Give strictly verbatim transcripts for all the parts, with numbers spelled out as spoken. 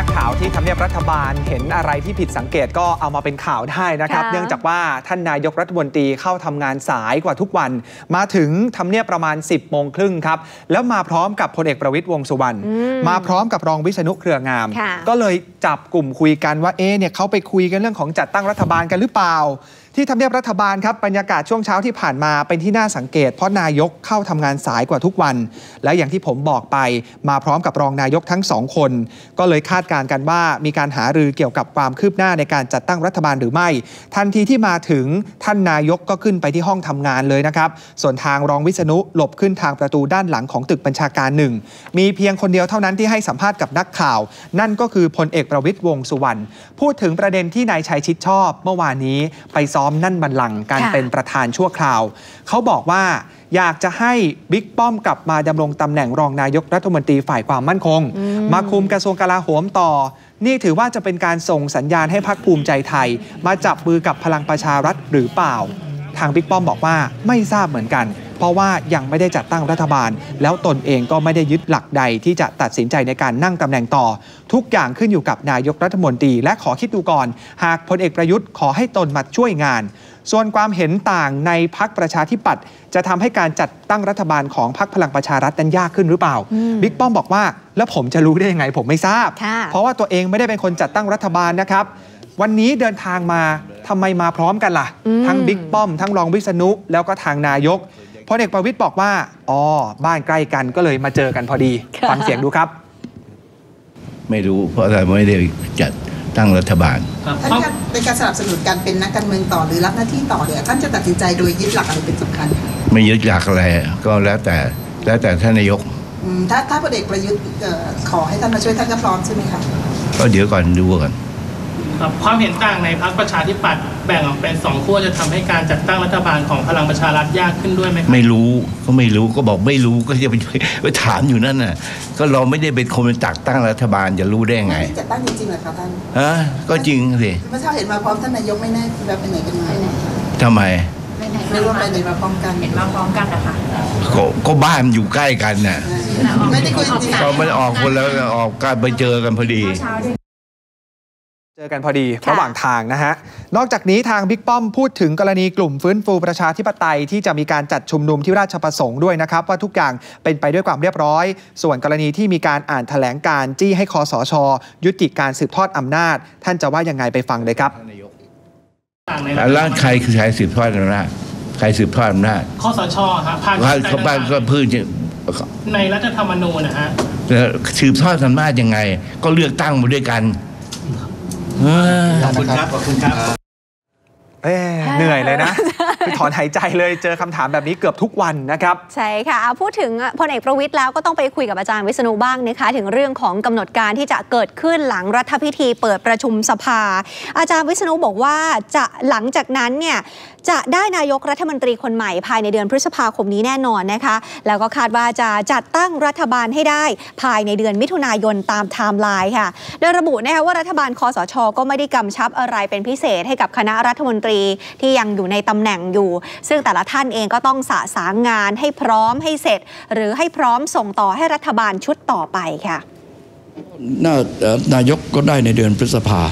ข่าวที่ทำเนียบรัฐบาลเห็นอะไรที่ผิดสังเกตก็เอามาเป็นข่าวได้นะครับเนื่องจากว่าท่านนายกรัฐมนตรีเข้าทำงานสายกว่าทุกวันมาถึงทำเนียบประมาณ สิบโมงครึ่งครับแล้วมาพร้อมกับพลเอกประวิตรวงษ์สุวรรณมาพร้อมกับรองวิษณุเครืองามก็เลยจับกลุ่มคุยกันว่าเอ๊ะเนี่ยเขาไปคุยกันเรื่องของจัดตั้งรัฐบาลกันหรือเปล่าที่ทำเนียบรัฐบาลครับบรรยากาศช่วงเช้าที่ผ่านมาเป็นที่น่าสังเกตเพราะนายกเข้าทำงานสายกว่าทุกวันและอย่างที่ผมบอกไปมาพร้อมกับรองนายกทั้งสองคนก็เลยคาดการณ์กันว่ามีการหารือเกี่ยวกับความคืบหน้าในการจัดตั้งรัฐบาลหรือไม่ทันทีที่มาถึงท่านนายกก็ขึ้นไปที่ห้องทำงานเลยนะครับส่วนทางรองวิษณุหลบขึ้นทางประตูด้านหลังของตึกบัญชาการหนึ่งมีเพียงคนเดียวเท่านั้นที่ให้สัมภาษณ์กับนักข่าวนั่นก็คือพลเอกประวิตรวงษ์สุวรรณพูดถึงประเด็นที่นายชัยชิดชอบเมื่อวานนี้ไปซ้อมนั่นบัลลังก์การเป็นประธานชั่วคราวเขาบอกว่าอยากจะให้บิ๊กป้อมกลับมาดำรงตำแหน่งรองนายกรัฐมนตรีฝ่ายความมั่นคงมาคุมกระทรวงกลาโหมต่อนี่ถือว่าจะเป็นการส่งสัญญาณให้พรรคภูมิใจไทยมาจับมือกับพลังประชารัฐหรือเปล่าทางบิ๊กป้อมบอกว่าไม่ทราบเหมือนกันเพราะว่ายังไม่ได้จัดตั้งรัฐบาลแล้วตนเองก็ไม่ได้ยึดหลักใดที่จะตัดสินใจในการนั่งตำแหน่งต่อทุกอย่างขึ้นอยู่กับนายกรัฐมนตรีและขอคิดดูก่อนหากพลเอกประยุทธ์ขอให้ตนมาช่วยงานส่วนความเห็นต่างในพรรคประชาธิปัตย์จะทำให้การจัดตั้งรัฐบาลของพรรคพลังประชารัฐนั้นยากขึ้นหรือเปล่าบิ๊กป้อมบอกว่าแล้วผมจะรู้ได้ยังไงผมไม่ทราบเพราะว่าตัวเองไม่ได้เป็นคนจัดตั้งรัฐบาลนะครับวันนี้เดินทางมาทำไมมาพร้อมกันล่ะทั้งบิ๊กป้อมทั้งรองวิษณุแล้วก็ทางนายกพลเอกประวิตรบอกว่าอ๋อบ้านใกล้กันก็เลยมาเจอกันพอดีฟังเสียงดูครับไม่รู้เพราะอะไรไม่ได้จัดตั้งรัฐบาลท่านเป็นการสนับสนุนการเป็นนักการเมืองต่อหรือรับหน้าที่ต่อเนี่ยท่านจะตัดสินใจโดยยึดหลักอะไรเป็นสำคัญไม่ยึดหลักอะไรก็แล้วแต่แล้วแต่ท่านนายกถ้าถ้าพลเอกประยุทธ์ขอให้ท่านมาช่วยท่านก็พร้อมใช่ไหมครับก็เดี๋ยวก่อนดูก่อนความเห็นต่างในพรรคประชาธิปัตย์แบ่งออกเป็นสองขั้วจะทำให้การจัดตั้งรัฐบาลของพลังประชารัฐยากขึ้นด้วยไหมไม่รู้ก็ไม่รู้ก็บอกไม่รู้ก็จะไปไปถามอยู่นั่นน่ะก็เราไม่ได้เป็นคนจัดตั้งรัฐบาลจะรู้ได้ไงจัดตั้งจริงๆเหรอคะท่านฮะก็จริงสิเมื่อเช้าเห็นมาพร้อมท่านนายกไม่แน่แบบไปไหนกันมาทำไมไม่รู้ไปไหนมาพร้อมกันเห็นมาพร้อมกันนะคะก็ก็บ้านอยู่ใกล้กันน่ะไม่ได้คุยจริงเราไม่ออกคนแล้วออกกันไปเจอกันพอดีเจอกันพอดีระหว่างทางนะฮะนอกจากนี้ทางบิ๊กป้อมพูดถึงกรณีกลุ่มฟื้นฟูประชาธิปไตยที่จะมีการจัดชุมนุมที่ราชประสงค์ด้วยนะครับว่าทุกอย่างเป็นไปด้วยความเรียบร้อยส่วนกรณีที่มีการอ่านแถลงการจี้ให้คสช.ยุติการสืบทอดอำนาจท่านจะว่ายังไงไปฟังเลยครับแล้วใครคือใครสืบทอดอำนาจใครสืบทอดอำนาจคสช.ครับภาคเขาบ้านก็พื้นในรัฐธรรมนูญนะฮะสืบทอดอำนาจยังไงก็เลือกตั้งมาด้วยกันขอบคุณครับขอบคุณครับเหนื่อยเลยนะคือถอนหายใจเลยเจอคำถามแบบนี้เกือบทุกวันนะครับใช่ค่ะพูดถึงพลเอกประวิตรแล้วก็ต้องไปคุยกับอาจารย์วิษณุบ้างนะคะถึงเรื่องของกำหนดการที่จะเกิดขึ้นหลังรัฐพิธีเปิดประชุมสภาอาจารย์วิษณุบอกว่าจะหลังจากนั้นเนี่ยจะได้นายกรัฐมนตรีคนใหม่ภายในเดือนพฤษภาคมนี้แน่นอนนะคะแล้วก็คาดว่าจะจัดตั้งรัฐบาลให้ได้ภายในเดือนมิถุนายนตามไทม์ไลน์ค่ะโดยระบุนะคะว่ารัฐบาลคสช.ก็ไม่ได้กำชับอะไรเป็นพิเศษให้กับคณะรัฐมนตรีที่ยังอยู่ในตำแหน่งอยู่ซึ่งแต่ละท่านเองก็ต้องสะสางงานให้พร้อมให้เสร็จหรือให้พร้อมส่งต่อให้รัฐบาลชุดต่อไปค่ะนายกก็ได้ในเดือนพฤษภา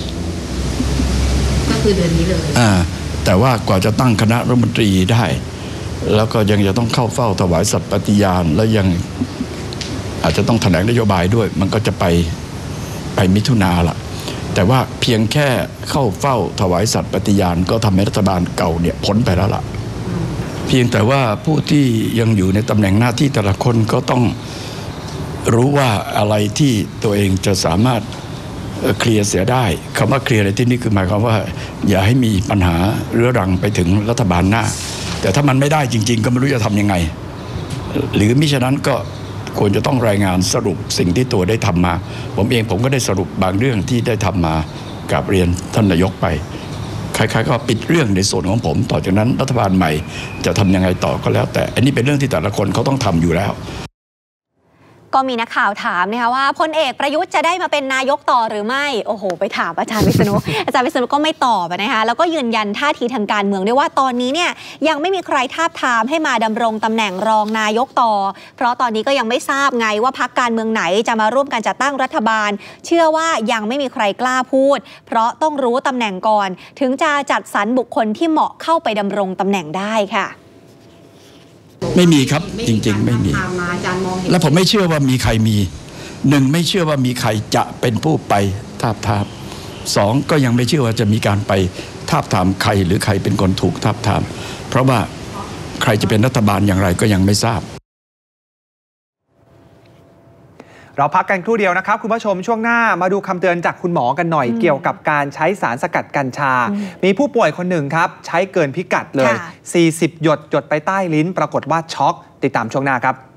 ก็คือเดือนนี้เลยอ่าแต่ว่ากว่าจะตั้งคณะรัฐมนตรีได้แล้วก็ยังจะต้องเข้าเฝ้าถวายสัตย์ปฏิญาณและยังอาจจะต้องแถลงนโยบายด้วยมันก็จะไปไปมิถุนาละแต่ว่าเพียงแค่เข้าเฝ้าถวายสัตย์ปฏิญาณก็ทำให้รัฐบาลเก่าเนี่ยพ้นไปแล้วล่ะเพียงแต่ว่าผู้ที่ยังอยู่ในตำแหน่งหน้าที่แต่ละคนก็ต้องรู้ว่าอะไรที่ตัวเองจะสามารถเคลียร์เสียได้คำว่าเคลียร์ในที่นี้คือหมายความว่าอย่าให้มีปัญหาเรื้อรังไปถึงรัฐบาลหน้าแต่ถ้ามันไม่ได้จริงๆก็ไม่รู้จะทำยังไงหรือมิฉะนั้นก็ควรจะต้องรายงานสรุปสิ่งที่ตัวได้ทำมาผมเองผมก็ได้สรุปบางเรื่องที่ได้ทำมากับเรียนท่านนายกไปคล้ายๆก็ปิดเรื่องในส่วนของผมต่อจากนั้นรัฐบาลใหม่จะทำยังไงต่อก็แล้วแต่อันนี้เป็นเรื่องที่แต่ละคนเขาต้องทำอยู่แล้วก็มีนักข่าวถามนะคะว่าพลเอกประยุทธ์จะได้มาเป็นนายกต่อหรือไม่โอ้โหไปถามอาจารย์วิษณุ อาจารย์วิษณุก็ไม่ตอบนะคะแล้วก็ยืนยันท่าทีทางการเมืองด้วยว่าตอนนี้เนี่ยยังไม่มีใครทาบทามให้มาดำรงตำแหน่งรองนายกต่อเพราะตอนนี้ก็ยังไม่ทราบไงว่าพรรคการเมืองไหนจะมาร่วมกันจัดตั้งรัฐบาลเชื่อว่ายังไม่มีใครกล้าพูดเพราะต้องรู้ตำแหน่งก่อนถึงจะจัดสรรบุคคลที่เหมาะเข้าไปดำรงตำแหน่งได้ค่ะไม่มีครับจริงๆไม่มีและผมไม่เชื่อว่ามีใครมีหนึ่งไม่เชื่อว่ามีใครจะเป็นผู้ไปทาบทามสองก็ยังไม่เชื่อว่าจะมีการไปทาบทามใครหรือใครเป็นคนถูกทาบทามเพราะว่าใครจะเป็นรัฐบาลอย่างไรก็ยังไม่ทราบเราพักกันครู่เดียวนะครับคุณผู้ชมช่วงหน้ามาดูคำเตือนจากคุณหมอกันหน่อยเกี่ยวกับการใช้สารสกัดกัญชามีผู้ป่วยคนหนึ่งครับใช้เกินพิกัดเลยสี่สิบหยดหยดไปใต้ลิ้นปรากฏว่าช็อกติดตามช่วงหน้าครับ